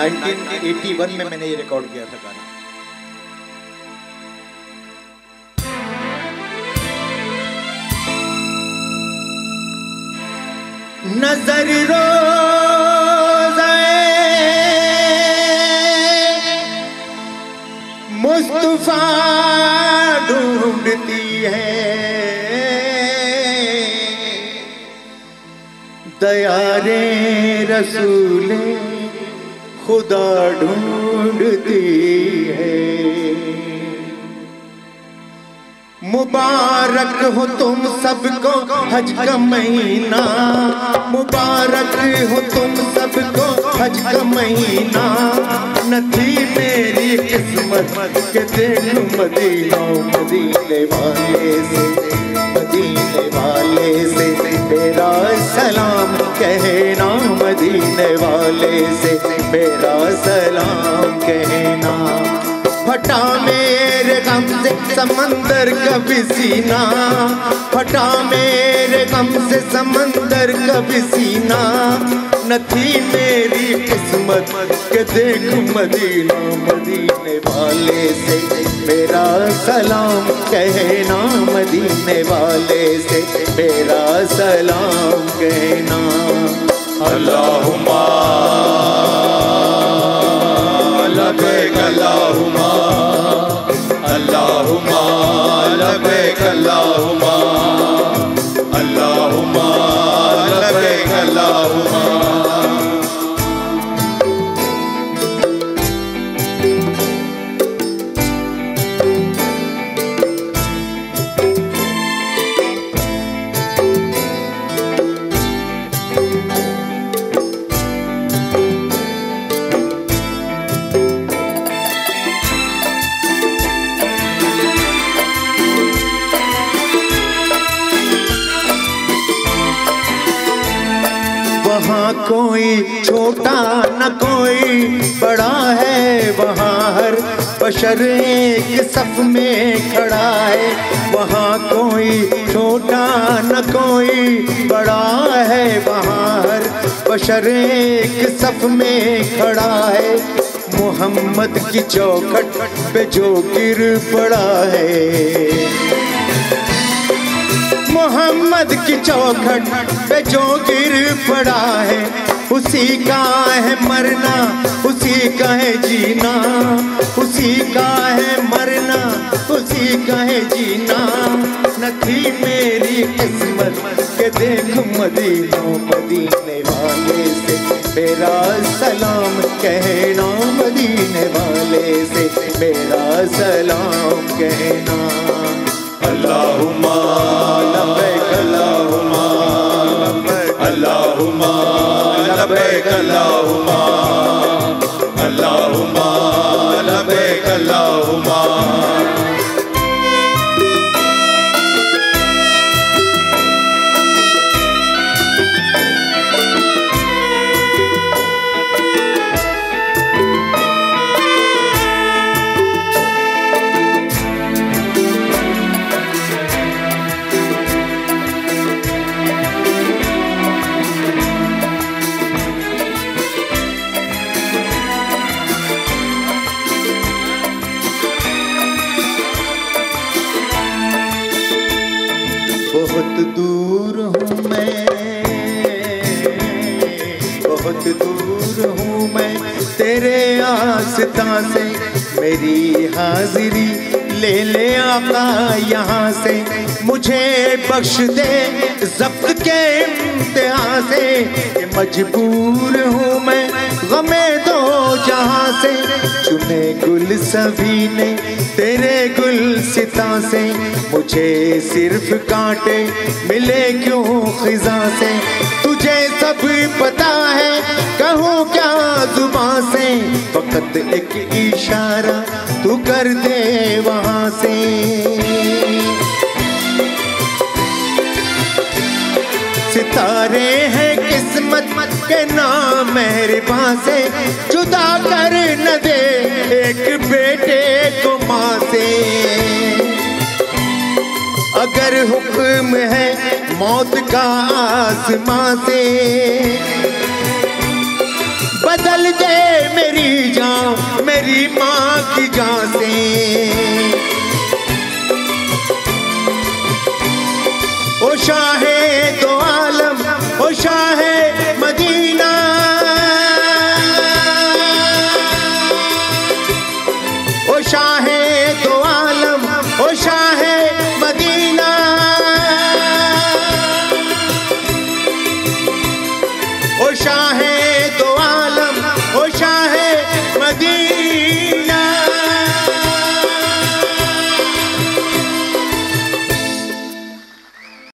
1981 में मैंने ये रिकॉर्ड किया था गाना। नजर रोज़े मुस्तफा ढूंढती है, दयारे रसूल खुदा ढूंढती है। मुबारक हो तुम सबको हज का महीना, मुबारक हो तुम सबको हज का महीना। न थी मेरी किस्मत के देखूं मदीना, मदीने वाले से, मदीने वाले से मेरा सलाम कहना, मदीने वाले से मेरा सलाम कहना। फटा मेरे गम से समंदर कभी सीना, फटा मेरे गम से समंदर कभी सीना। न थी मेरी किस्मत के देखूं मदीना, मदीने वाले से मेरा सलाम कहना, मदीने वाले से मेरा सलाम कहना। अल्लाहुम्मा लबैक अल्लाहुम्मा, अल्लाहुम्मा लबैक अल्लाहुम्मा, अल्लाहुम्मा लबैक अल्लाहुम्मा। वहाँ कोई छोटा न कोई बड़ा है, वहाँ हर बशर एक सफ में खड़ा है। वहाँ कोई छोटा न कोई बड़ा है, वहाँ हर बशर एक सफ में खड़ा है। मोहम्मद की चौखट पे जो गिर पड़ा है, मोहम्मद की चौखट पे जो गिर पड़ा है, उसी का है मरना, उसी का है जीना, उसी का है मरना, उसी का है जीना। न थी मेरी किस्मत के देख मदीना, मदीने वाले से मेरा सलाम कहना, मदीने वाले से मेरा सलाम कहना। अल्लाहुम्मा लबैक अल्लाहुम्मा, अल्लाहुम्मा लबैक अल्लाहुम्मा, अल्लाहुम्मा लबैक अल्लाहुम्मा। बहुत दूर हूँ मैं, बहुत दूर हूँ मैं तेरे आस्था से, मेरी हाजिरी ले ले आका यहाँ से। मुझे बख्श दे ज़ब्त के इम्तिहान से, मजबूर हूँ मैं गमे दो जहाँ से। चुने गुल सभी ने तेरे गुलसिता से, मुझे सिर्फ कांटे मिले क्यों खिज़ा से। तुझे सब पता है कहूँ क्या जुबां से, फकत एक इशारा तू कर दे वहाँ से। सितारे हैं किस्मत के नाम मेहरबान से, जुदा कर न दे एक बेटे को माँ से। अगर हुक्म है मौत का आसमां से, बदल दे मेरी जान मेरी माँ की जान से। ओ शाहे दो आलम ओ शाहे मदीना, ओ शाहे दो आलम ओ शाहे मदीना, ओ शाहे दो आलम ओ शाहे मदीना।